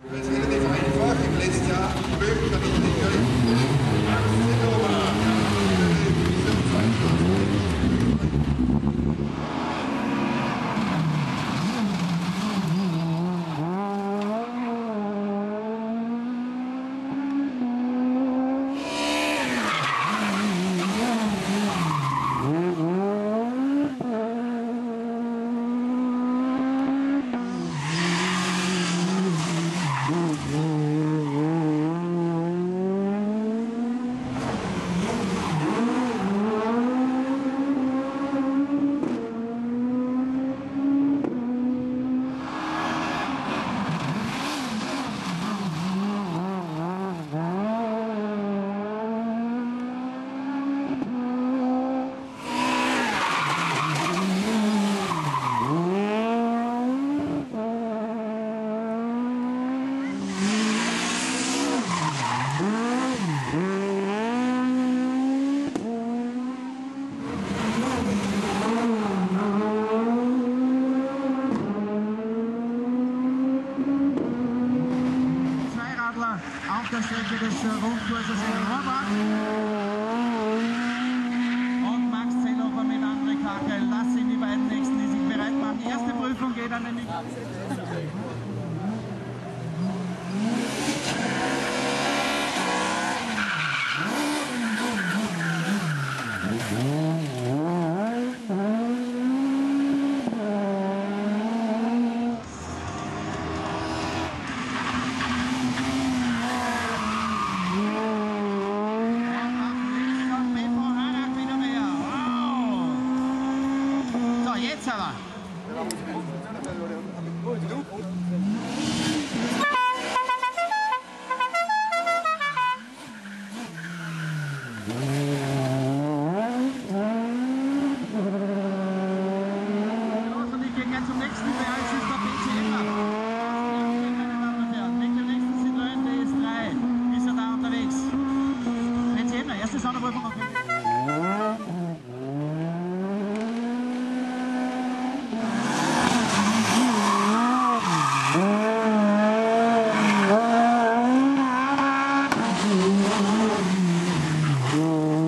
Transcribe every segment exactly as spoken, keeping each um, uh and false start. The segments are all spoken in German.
Das ist relativ einfach. Im letzten Jahr Böhm kann ich nicht gleich. Auf der Strecke des Rundkurses in Rohrbach. Und Max Zellhofer mit André Kakel. Das sind die beiden Nächsten, die sich bereit machen. Die erste Prüfung geht an den Jetzt aber. Und ich gehe gleich zum nächsten, wer ist der B C M? Meine Damen und Herren, mit dem nächsten Citroën D S drei ist er da unterwegs. B C M, erste Sonderprüfung. Oh.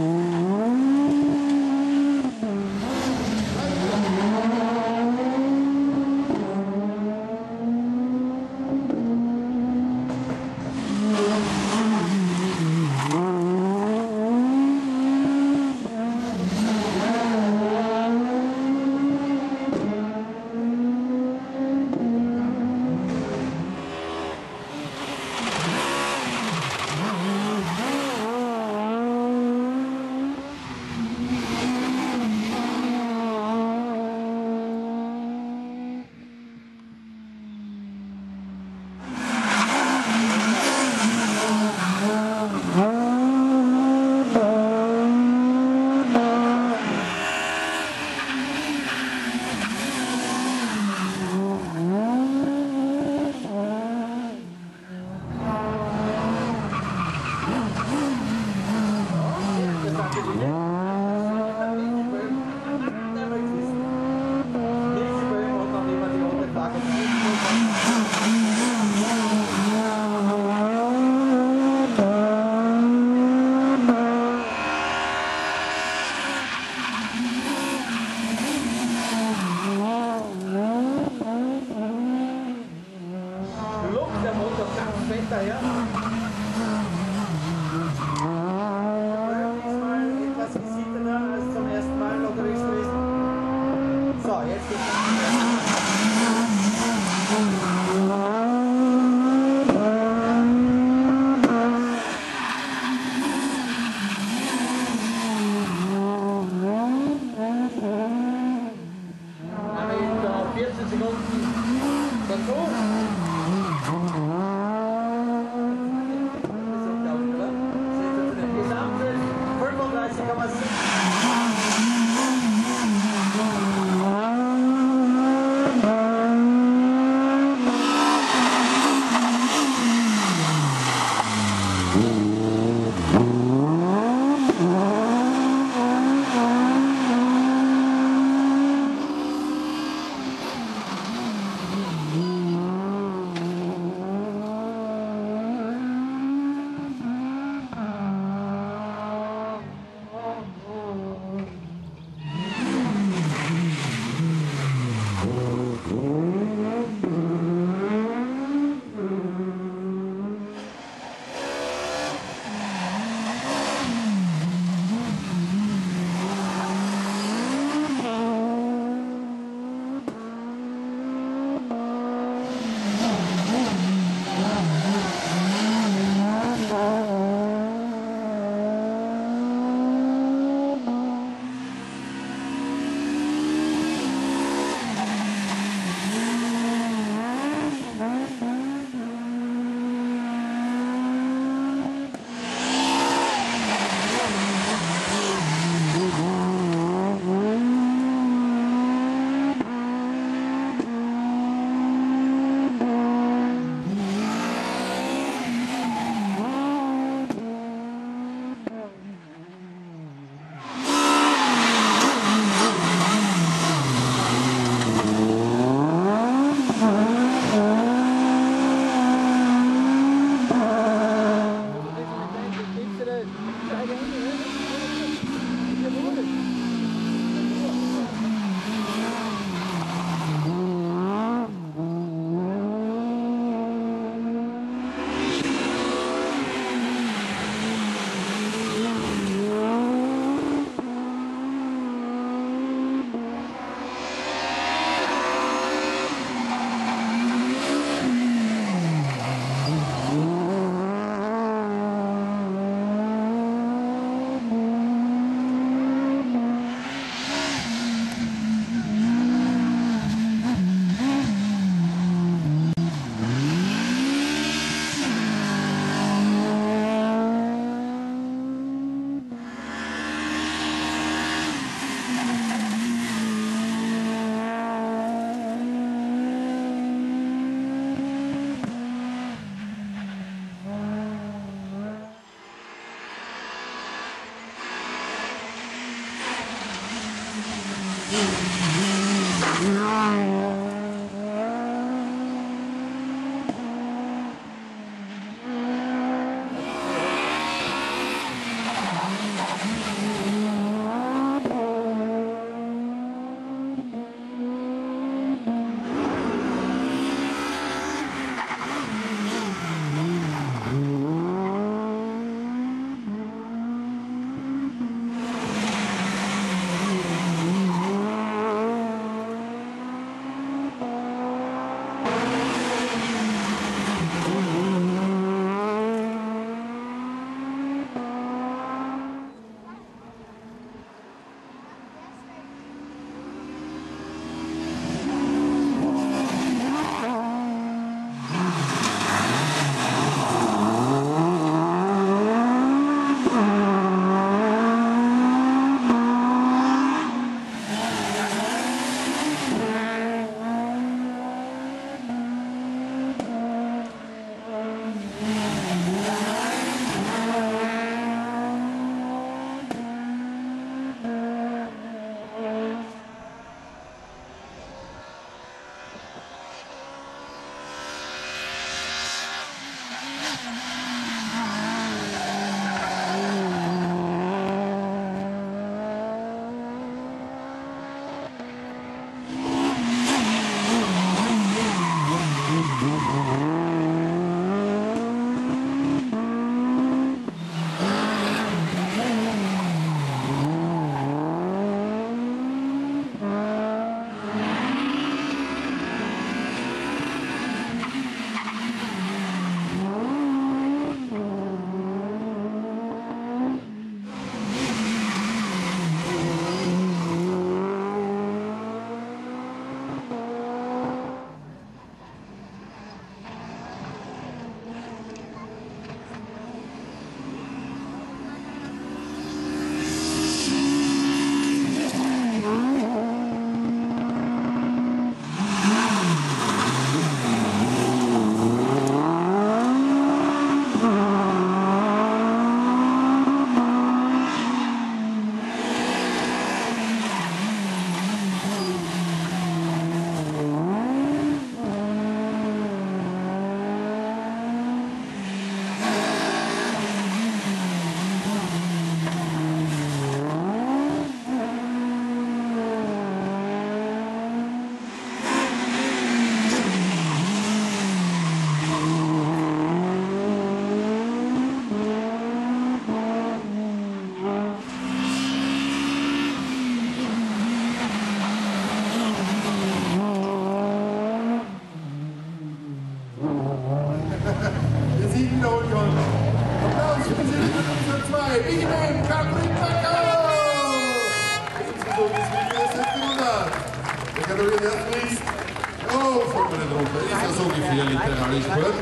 Oh, folgt mir nicht runter. Ist ja so gefährlich, der Rallye-Sport.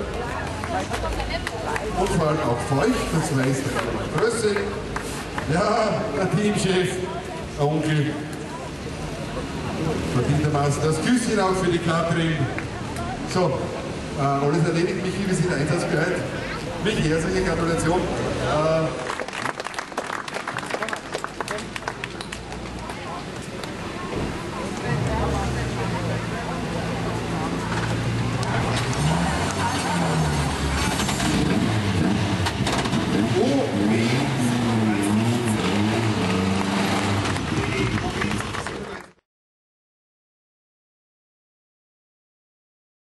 Und vor allem auch feucht, das weiß der Größe. Ja, der Teamchef, der Onkel, verdientermaßen das Küsschen auch für die Katrin. So, äh, alles erledigt. Michi, wir sind einsatzbereit. Michi, herzliche Gratulation. Äh, Oh,